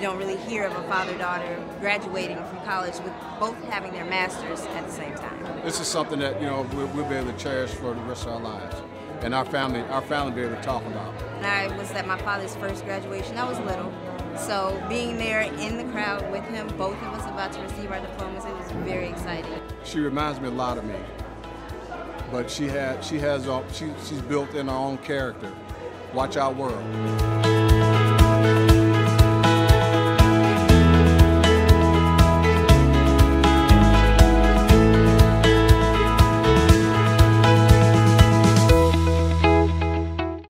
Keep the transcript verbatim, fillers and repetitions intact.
don't really hear of a father-daughter graduating from college with both having their masters at the same time. This is something that, you know, we'll, we'll be able to cherish for the rest of our lives, and our family, our family will be able to talk about. I was at my father's first graduation. I was little, so being there in the crowd with him, both of us about to receive our diplomas, it was very exciting. She reminds me a lot of me, but she had, she has, she, she's built in her own character. Watch our world.